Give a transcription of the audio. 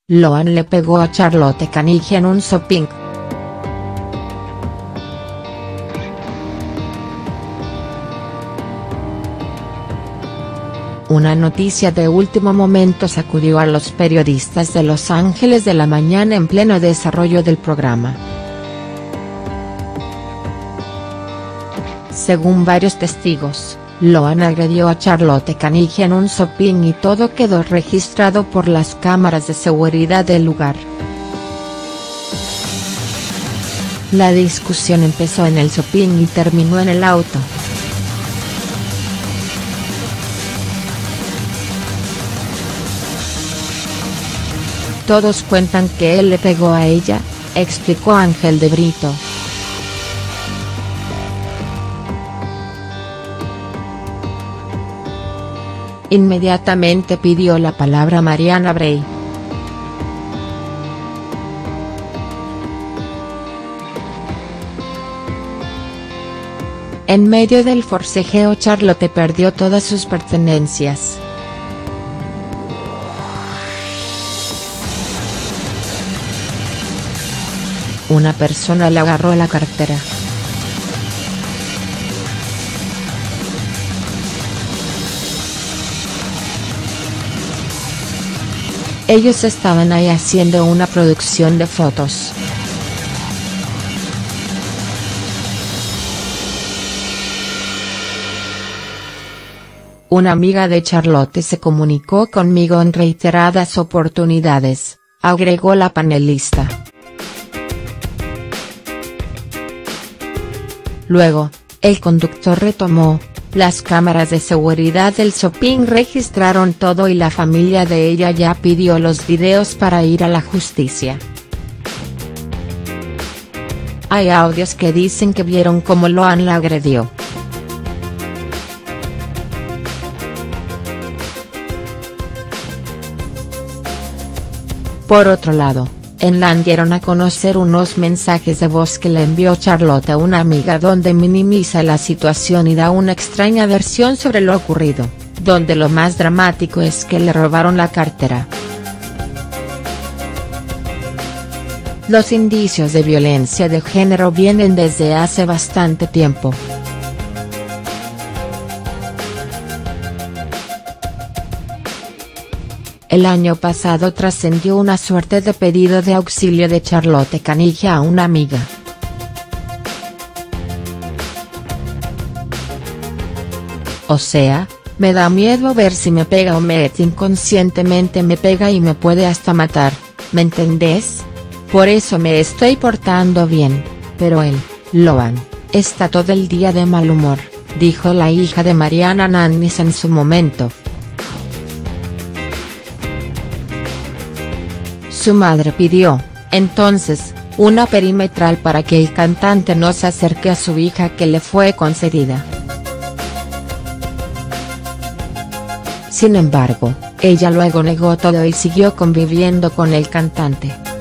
Lohan le pegó a Charlotte Caniggia en un shopping. Una noticia de último momento sacudió a los periodistas de Los Ángeles de la mañana en pleno desarrollo del programa. Según varios testigos, Lohan agredió a Charlotte Caniggia en un shopping y todo quedó registrado por las cámaras de seguridad del lugar. La discusión empezó en el shopping y terminó en el auto. Todos cuentan que él le pegó a ella, explicó Ángel de Brito. Inmediatamente pidió la palabra Mariana Bray. En medio del forcejeo Charlotte perdió todas sus pertenencias. Una persona le agarró la cartera. Ellos estaban ahí haciendo una producción de fotos. Una amiga de Charlotte se comunicó conmigo en reiteradas oportunidades, agregó la panelista. Luego, el conductor retomó: las cámaras de seguridad del shopping registraron todo y la familia de ella ya pidió los videos para ir a la justicia. Hay audios que dicen que vieron cómo Lohan la agredió. Por otro lado, en LAN dieron a conocer unos mensajes de voz que le envió Charlotte a una amiga donde minimiza la situación y da una extraña versión sobre lo ocurrido, donde lo más dramático es que le robaron la cartera. Los indicios de violencia de género vienen desde hace bastante tiempo. El año pasado trascendió una suerte de pedido de auxilio de Charlotte Caniggia a una amiga. O sea, me da miedo ver si me pega o inconscientemente me pega y me puede hasta matar, ¿me entendés? Por eso me estoy portando bien, pero él, Lohan, está todo el día de mal humor, dijo la hija de Mariana Nannis en su momento. Su madre pidió, entonces, una perimetral para que el cantante no se acerque a su hija que le fue concedida. Sin embargo, ella luego negó todo y siguió conviviendo con el cantante.